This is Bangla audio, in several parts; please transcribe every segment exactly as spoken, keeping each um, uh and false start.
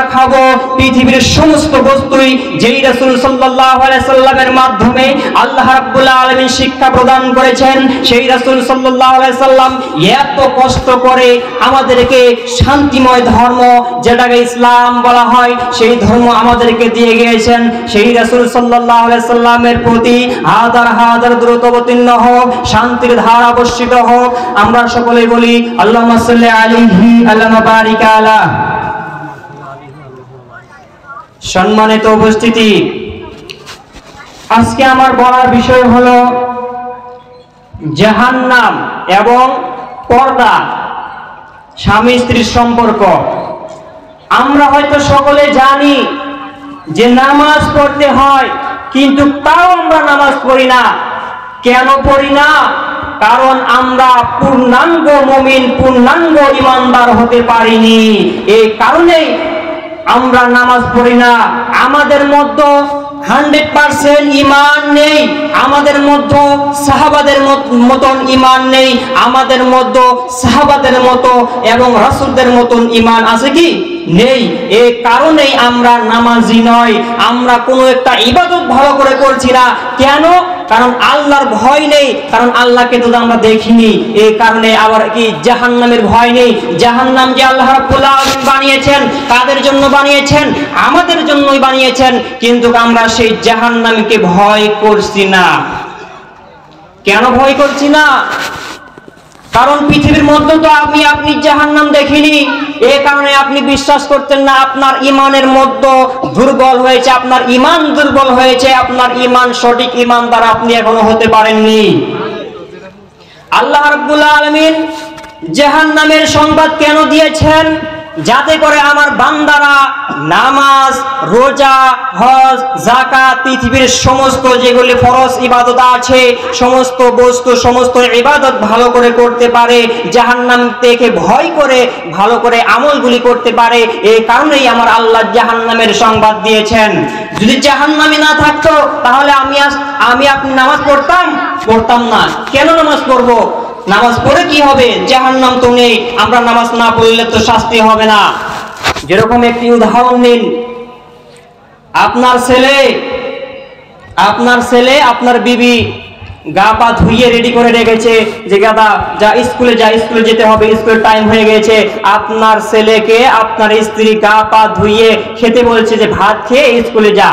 খাবো, পৃথিবীর সমস্ত বস্তুই যেই রাসূল সাল্লাল্লাহু আলাইহি সাল্লামের মাধ্যমে আল্লাহ রাব্বুল আলামিন শিক্ষা প্রদান করেছেন, সেই রাসূল সাল্লাল্লাহু আলাইহি সাল্লাম এত কষ্ট করে আমাদেরকে শান্তিময় ধর্ম যেটাকে ইসলাম বলা হয় সেই ধর্ম আমাদেরকে দিয়ে গিয়েছেন। সেই রাসূল সাল্লাল্লাহু আলাইহি সাল্লামের প্রতি হাজার হাজার দ্রুত অবতীর্ণ হোক, শান্তির ধারা বর্ষিত হোক। আমরা সকলেই বলি আল্লাহুম্মা সাল্লি আলাইহি আল্লাহুম্মা বারিক আলা। সম্মানিত উপস্থিতি, আজকে আমার বলার বিষয় হলো জাহান্নাম এবং পর্দা, স্বামী স্ত্রীর সম্পর্ক। আমরা হয়তো সকলে জানি যে নামাজ পড়তে হয়, কিন্তু তাও আমরা নামাজ পড়ি না। কেন পড়ি না? কারণ আমরা পূর্ণাঙ্গ মুমিন, পূর্ণাঙ্গ ঈমানদার হতে পারিনি। এই কারণেই আমরা নামাজ পড়ি না। আমাদের মধ্যে হান্ড্রেড পার্সেন্ট ইমান নেই, আমাদের মধ্যে সাহাবাদের মতন ইমান নেই, আমাদের মধ্যে সাহাবাদের মতো এবং রাসূলদের মতন ইমান আছে কি? নেই। এই কারণেই আমরা নামাজি নয়, আমরা কোনো একটা ইবাদত ভালো করে করছি না। কেন? কারণ আল্লাহর ভয় নেই, কারণ আল্লাহকে তো আমরা দেখিনি। এই কারণে আবার কি জাহান্নামের ভয় নেই। জাহান্নাম যে আল্লাহ রাব্বুল আলামিন বানিয়েছেন, কাদের জন্য বানিয়েছেন? আমাদের জন্যই বানিয়েছেন, কিন্তু আমরা সেই জাহান্নামকে ভয় করছি না। কেন ভয় করছি না? কারণ পৃথিবীর মধ্যে তো আমি আপনি জাহান্নাম দেখিনি, এই কারণে আপনি বিশ্বাস করতেন না। আপনার ইমানের মধ্যে দুর্বল হয়েছে, আপনার ইমান দুর্বল হয়েছে, আপনার ইমান সঠিক ইমান দ্বারা আপনি এখনো হতে পারেননি। আল্লাহ রাব্বুল আলামিন জাহান্নামের সংবাদ কেন দিয়েছেন? যাতে করে আমার বান্দারা নামাজ, রোজা, হজ, যাকাত, পৃথিবীর সমস্ত যেগুলি ফরজ ইবাদত আছে, সমস্ত বস্তু, সমস্ত ইবাদত ভালো করে করতে পারে, জাহান্নাম থেকে ভয় করে ভালো করে আমলগুলি করতে পারে। এই কারণেই আমার আল্লাহ জাহান্নামের সংবাদ দিয়েছেন। যদি জাহান্নামই না থাকতো তাহলে আমি আমি আপনি নামাজ পড়তাম পড়তাম না। কেন নামাজ পড়বো? নামাজ পড়ে কি হবে? জাহান্নাম তো নেই, আমরা নামাজ না পড়লে তো শাস্তি হবে না। যেরকম একটি উদাহরণ নিন, আপনার ছেলে আপনার ছেলে আপনার বিবি গা পা ধুইয়ে রেডি করে রেখেছে যে গাদা যা স্কুলে যা, স্কুলে যেতে হবে, স্কুলের টাইম হয়ে গেছে। আপনার ছেলেকে আপনার স্ত্রী গা পা ধুইয়ে খেতে বলছে যে ভাত খেয়ে স্কুলে যা,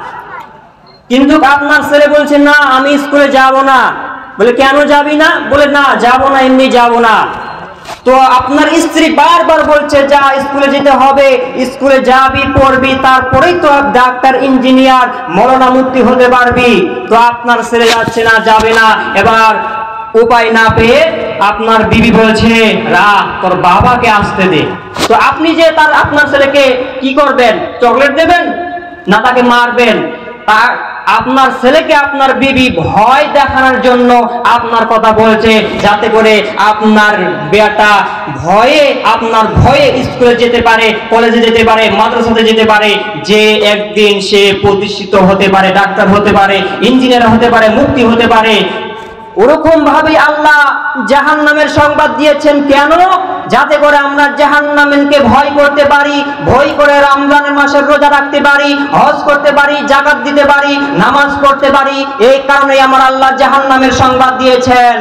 কিন্তু আপনার ছেলে বলছে না আমি স্কুলে যাব না। বলে কেন যাবি না? বলে না যাব না, এমনি যাব না। তো আপনার স্ত্রী বারবার বলছে যা স্কুলে যেতে হবে, স্কুলে যাবি, পড়বি, তারপরেই তো ডাক্তার, ইঞ্জিনিয়ার, মৌলানা, মুফতি হতে পারবি। তো আপনার ছেলে যাচ্ছে না, যাবে না। এবার উপায় না পেয়ে আপনার বিবি বলছে রা তোর বাবাকে আসতে দে। তো আপনি যে তার আপনার ছেলেকে কি করবেন? চকলেট দেবেন না তাকে মারবেন? তার আপনার ছেলেকে আপনার বিবি ভয় দেখানোর জন্য আপনার কথা বলছে, যাতে করে আপনার বেটা ভয়ে আপনার ভয়ে স্কুলে যেতে পারে, কলেজে যেতে পারে, মাদ্রাসাতে যেতে পারে, যে একদিন সে প্রতিষ্ঠিত হতে পারে, ডাক্তার হতে পারে, ইঞ্জিনিয়ার হতে পারে, মুফতি হতে পারে। ওরকম ভাবে আল্লাহ জাহান্নামের সংবাদ দিয়েছেন। কেন? যাতে করে আমরা জাহান্নামকে ভয় করতে পারি, ভয় করে রমজানের মাসের রোজা রাখতে পারি, হজ করতে পারি, যাকাত দিতে পারি, নামাজ পড়তে পারি। এই কারণে আমার আল্লাহ জাহান্নামের সংবাদ দিয়েছেন।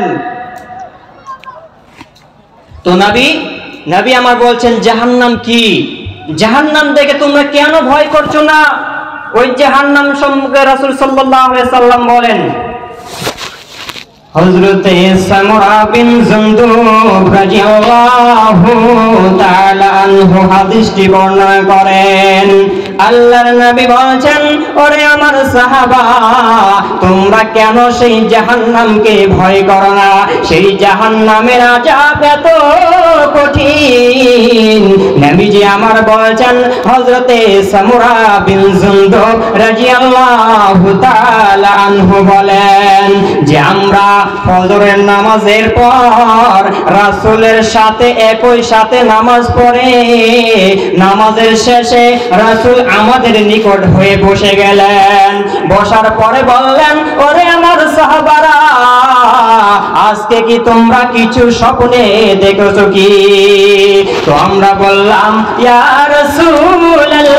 তো নবী নবী আমার বলছেন জাহান্নাম কি? জাহান্নাম দেখে তোমরা কেন ভয় করছো না? ওই জাহান্নাম সম্পর্কে রাসূল সাল্লাল্লাহু আলাইহি সাল্লাম বলেন, হযরতে সামরা বিন জুনদুব রাদিয়াল্লাহু তাআলা আনহু হাদিসটি বর্ণনা করেন। আল্লাহর নবী বলেন, ওরে আমার সাহাবা, তোমরা কেন সেই জাহান্নামকে ভয় করো না? সেই জাহান্নামের আযাব এত কঠিন। নবীজি আমার বলেন, হযরতে সামরা বিন জুনদুব রাদিয়াল্লাহু তাআলা আনহু বলেন যে আমরা ফজরের নামাজের পর রাসূলের সাথে একই সাথে নামাজ পড়ে নামাজের শেষে রাসূল আমাদের নিকট হয়ে বসে গেলেন। বসার পরে বললেন, ওরে আমার সাহাবারা, আজকে কি তোমরা কিছু স্বপ্নে দেখেছো কি? তো আমরা বললাম, ইয়া রাসূলুল্লাহ,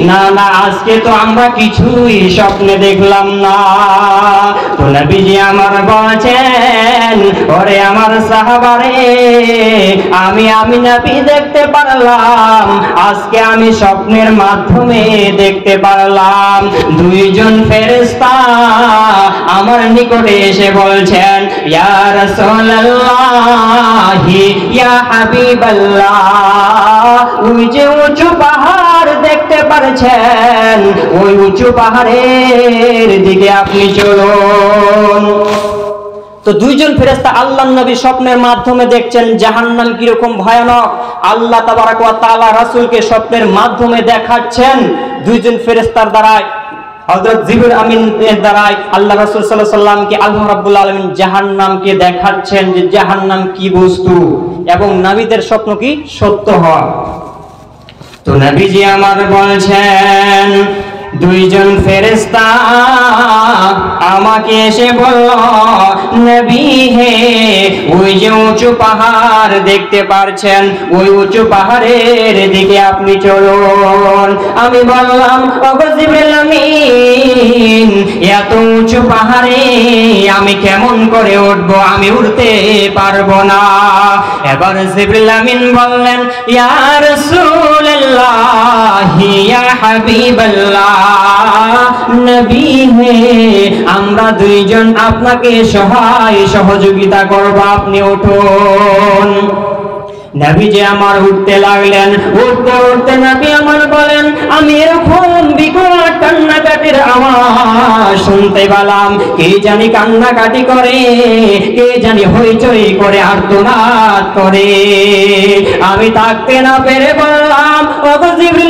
না না আজকে তো আমরা কিছুই স্বপ্নে দেখলাম না। তো নবীজি আমার বলছেন, ওরে আমার সাহাবারে, আমি আমি নবী দেখতে পারলাম, আজকে আমি স্বপ্নের মাধ্যমে দেখতে পারলাম দুইজন ফেরেশতা আমার নিকটে এসে বলছেন, ইয়া রাসূলুল্লাহি ইয়া হাবিবাল্লাহ, ওই যে উঁচু পাহাড় দেখতে পারছেন, ওই উঁচু পাহাড়ের দিকে আপনি চলুন। তো দুইজন ফেরেশতা আল্লাহর নবী স্বপ্নের মাধ্যমে দেখছেন জাহান্নাম কিরকম ভয়ানক। আল্লাহ তাবারক ওয়া তাআলা রাসূলকে স্বপ্নের মাধ্যমে দেখাচ্ছেন দুইজন ফেরেশতার দ্বারাই, হযরত জিবরিল আমিন এর দ্বারাই আল্লাহ রাসূল সাল্লাল্লাহু আলাইহি ওয়াসাল্লামকে আল্লাহ রাব্বুল আলামিন জাহান্নামকে দেখাচ্ছেন যে জাহান্নাম কি বস্তু এবং নবীদের স্বপ্ন কি সত্য হয়। তো নবীজি আমার বলছেন, দুইজন ফেরেশতা আমাকে এসে বলল, নবী হে, ওই যে উঁচু পাহাড় দেখতে পারছেন, ওই উঁচু পাহাড়ের দিকে আপনি চলুন। আমি বললাম, ওগো জিবরিল আমিন, এত উঁচু পাহাড়ে আমি কেমন করে উঠব, আমি উঠতে পারবো না। এবার জিবরিল আমিন বললেন, ইয়া রাসূলুল্লাহ ইয়া হাবিবাল্লাহ, নবী হে, আমরা দুইজন আপনাকে সহায় সহযোগিতা করব, আপনি উঠুন। নবীজি আমার উঠতে লাগলেন। উঠতে উঠতে নবী আমার বলেন, আমি এরকম বিকট কান্নাকাটির আওয়াজ শুনতে পেলাম। কে জানি কান্নাকাটি করে, কে জানি হইচই করে, আর্তনাদ করে। আমি থাকতে না পেরে বললাম, ওগো জিবরিল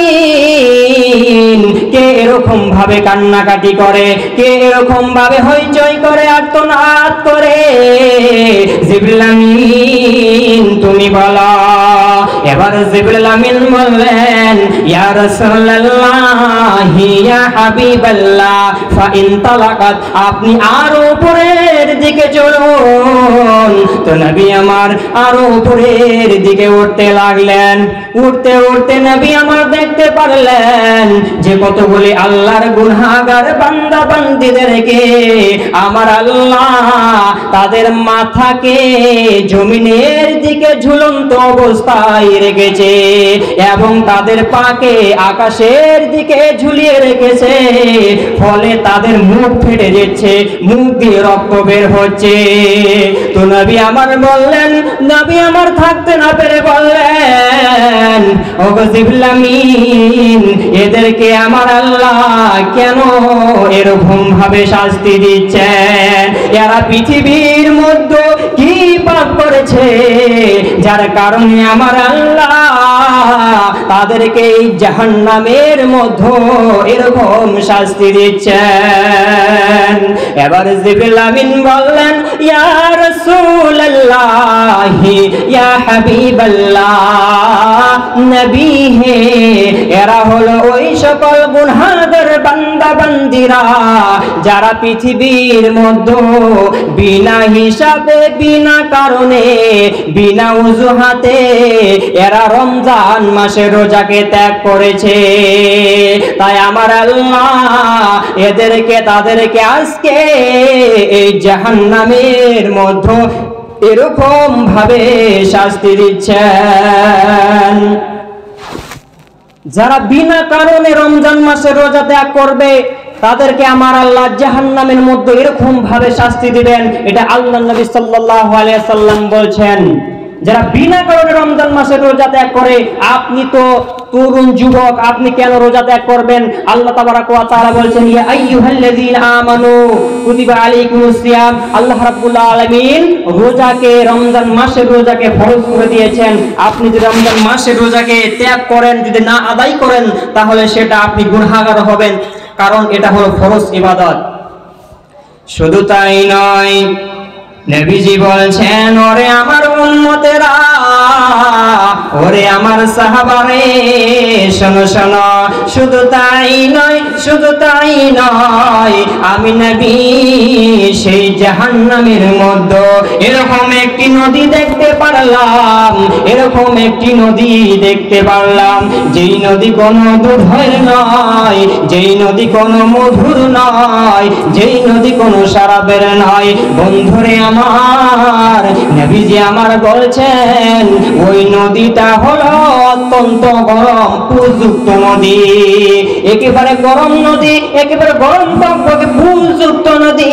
আমিন, কে এরকম ভাবে কান্নাকাটি করে, কে এরকম ভাবে হইচই করে, আর্তনাদ করে? জিবরিল আমিন তুমি বলো। এবার জিবরিল আমিন বললেন, ইয়া রাসূলুল্লাহ ইয়া হাবিবাল্লাহ, ফাইন তালাকাত, আপনি আরো উপরের দিকে চলুন। তো নবী আমার আরো উপরের দিকে উঠতে লাগলেন। উঠতে উঠতে নবী আমার দেখতে পারলেন যে কতগুলি আল্লাহর গুনাহগার বান্দা বান্দীদেরকে আমার আল্লাহ তাদের মাথাকে জমিনের দিকে ঝুলন্ত অবস্থায় রেখেছে এবং তাদের পাকে আকাশের দিকে ঝুলিয়ে রেখেছে। ফলে তাদের মুখ ফেটে যাচ্ছে, মুখ দিয়ে রক্ত বের হচ্ছে। তো নবী আমার বললেন, নবী আমার থাকতে না পেরে বললেন, ওগো জিবরিল আমিন, এদেরকে আমার আল্লাহ কেন এরকম ভাবে শাস্তি দিচ্ছেন? এরা পৃথিবীর মধ্যে কি পাপ করেছে যার কারণে আমার আল্লাহ তাদেরকে এই জাহান্নামের মধ্যে এরকম শাস্তি দিচ্ছেন? এবার জিবরিল আমিন বললেন, ইয়া রাসূলুল্লাহ ইয়া হাবিবাল্লাহ, নবী হে, এরা হলো ওই সকল গুনাহগার বান্দা বান্দীরা যারা পৃথিবীর মধ্যে বিনা হিসাবে, বিনা কারণে, বিনা অজুহাতে এরা রমজান মাসের রোজাকে ত্যাগ করেছে। তাই আমার আল্লাহ এদেরকে, তাদেরকে আজকে এই জাহান্নামের মধ্যে এরকম ভাবে শাস্তি দিচ্ছেন। যারা বিনা কারণে রমজান মাসে রোজা ত্যাগ করবে তাদেরকে আমার আল্লাহ জাহান্নামের মধ্যে এরকম ভাবে শাস্তি দিবেন। এটা আল্লাহর নবী সাল্লাল্লাহু আলাইহি সাল্লাম বলছেন। যারা বিনা কারণে রমজান মাসে রোজা ত্যাগ করে, আপনি তো তরুণ যুবক, আপনি কেন রোজা ত্যাগ করবেন? আল্লাহ তাবারাক ওয়া তাআলা বলছেন, ইয়া আইয়ুহাল্লাযীনা আমানু কুতিবা আলাইকুমুস সিয়াম, আল্লাহ রাব্বুল আলামিন রোজাকে, রমজান মাসের রোজাকে ফরজ করে দিয়েছেন। আপনি যদি রমজান মাসের রোজাকে ত্যাগ করেন, যদি না আদায় করেন, তাহলে সেটা আপনি গুনাহগার হবেন, কারণ এটা হলো ফরজ ইবাদত। শুধু তাই নয়, নবীজি বলছেন, ওরে আমার উম্মতেরা, ওরে আমার সাহাবারে শোনো শোনো, শুধু তাই নয়, শুধু তাই নয়, আমি নবী সেই জাহান্নামের মধ্যে এরকম একটি নদী দেখতে পারলাম, এরকম একটি নদী দেখতে পারলাম, যেই নদী কোনো দুধের নয়, যেই নদী কোনো মধুর নয়, যেই নদী কোনো শরাবের নয়। বন্ধুরে আমার, নবীজি আমার বলছেন ওই নদীটা হলো অত্যন্ত গরম পুষযুক্ত নদী, একেবারে গরম নদী, একেবারে গরম টকটকে পুষযুক্ত নদী,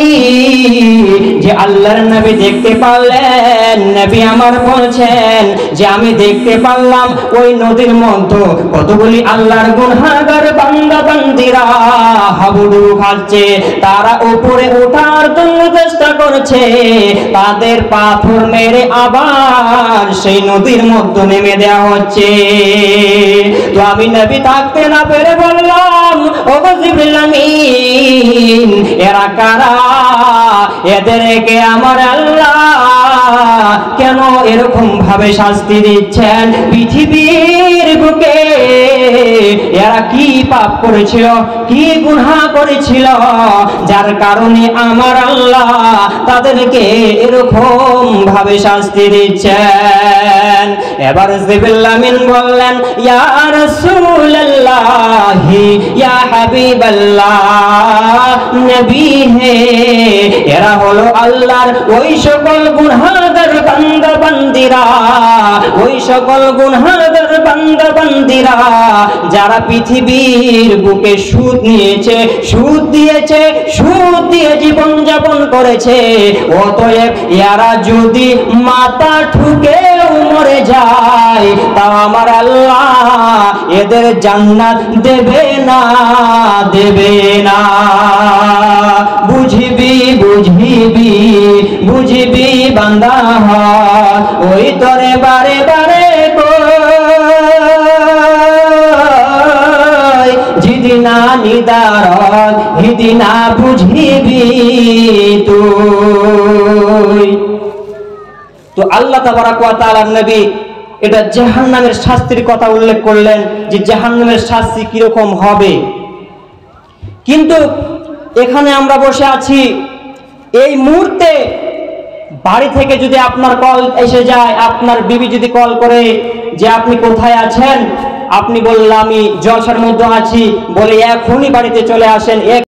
যে আল্লাহর নবী দেখতে পারলেন। নবী আমার বলছেন যে আমি দেখতে পারলাম ওই নদীর মধ্যে কতগুলি আল্লাহর গুনাহগার বান্দা বান্দিরা হাবুডুবু খাচ্ছে, তারা উপরে ওঠার জন্য চেষ্টা করছে, তাদের পাথর মেরে আবার সেই নদীর মধ্যে নেমে দেওয়া হচ্ছে। তো আমি নবী থাকতে না পেরে বললাম, ওগো জিবরিল আমিন, এরা কারা? এদেরকে আমার আল্লাহ কেন এরকম ভাবে শাস্তি দিচ্ছেন? পৃথিবীর বুকে এরা কি পাপ করেছিল, কি গুনাহ করেছিল, যার কারণে আমার আল্লাহ তাদেরকে এরকম ভাবে শাস্তি দিচ্ছেন? এবার জিবরিল আমিন বললেন, ইয়া রাসূলুল্লাহ, ইয়া হাবিবাল্লাহ, নবী হে, এরা হলো আল্লাহর ওই সকল গুনাহগার বান্দা বান্দিরা, ওই সকল গুনাহগার বান্দা বান্দিরা যারা পৃথিবীর বুকে সুদ নিয়েছে, সুদ দিয়েছে, সুদ দিয়ে জীবন যাপন করেছে। অতএব এরা যদি মাথা ঠুকে মরে যায় তা আমার আল্লাহ এদের জান্নাত দেবে না, দেবে না। বুঝবি বুঝিবি বুঝবি বান্দা হয়, ওই তরে বারে বারে জিদিনা নিদারণ হিদিনা বুঝিবি তুই। তো আল্লাহ তাবারাক ওয়া তাআলার নবী এটা জাহান্নামের শাস্তির কথা উল্লেখ করলেন, যে জাহান্নামের শাস্তি কিরকম হবে। কিন্তু এখানে আমরা বসে আছি, এই মুহূর্তে বাড়ি থেকে যদি আপনার কল এসে যায়, আপনার বিবি যদি কল করে যে আপনি কোথায় আছেন, আপনি বললেন আমি জলসার মধ্যে আছি, বলে এখনই বাড়িতে চলে আসেন।